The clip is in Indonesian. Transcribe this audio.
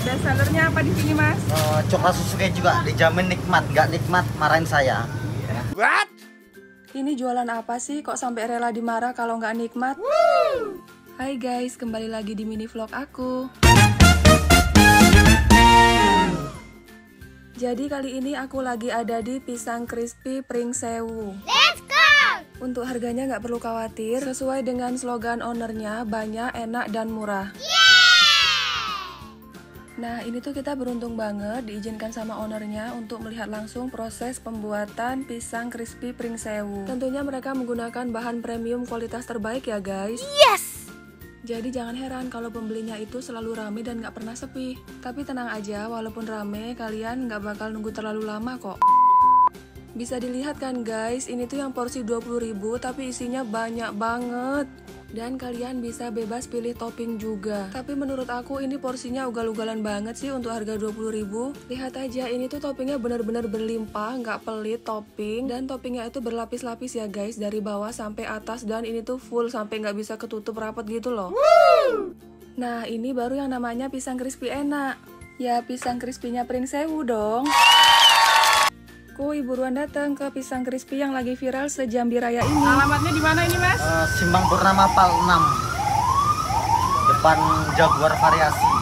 Best sellernya apa di sini, Mas? Coklat susu keju juga dijamin nikmat, nggak nikmat marahin saya. What? Ini jualan apa sih? Kok sampai rela dimarah kalau nggak nikmat? Hai guys, kembali lagi di mini vlog aku. Jadi kali ini aku lagi ada di Pisang Crispy Pring Sewu. Let's go! Untuk harganya nggak perlu khawatir, sesuai dengan slogan ownernya, banyak, enak, dan murah. Nah, ini tuh kita beruntung banget diizinkan sama ownernya untuk melihat langsung proses pembuatan pisang crispy pring sewu. Tentunya mereka menggunakan bahan premium kualitas terbaik ya guys. Yes! Jadi jangan heran kalau pembelinya itu selalu rame dan nggak pernah sepi. Tapi tenang aja, walaupun rame, kalian nggak bakal nunggu terlalu lama kok. Bisa dilihat kan guys, ini tuh yang porsi 20.000 tapi isinya banyak banget. Dan kalian bisa bebas pilih topping juga. Tapi menurut aku ini porsinya ugal-ugalan banget sih untuk harga 20.000. Lihat aja, ini tuh toppingnya benar-benar berlimpah, nggak pelit topping. Dan toppingnya itu berlapis-lapis ya guys, dari bawah sampai atas. Dan ini tuh full sampai nggak bisa ketutup rapat gitu loh. Nah, ini baru yang namanya pisang crispy enak. Ya, pisang crispy-nya Pring Sewu dong. Kuy, buruan datang ke Pisang Crispy yang lagi viral se-Jambi Raya ini. Alamatnya di mana ini, Mas? Simpang Purnama Pal 6, depan Jaguar Variasi.